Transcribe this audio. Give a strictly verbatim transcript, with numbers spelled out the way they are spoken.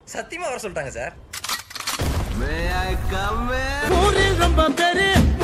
சத்தியமா வர சொல்லிட்டாங்க sir. May I come in? ஊரில் ரொம்ப பேரு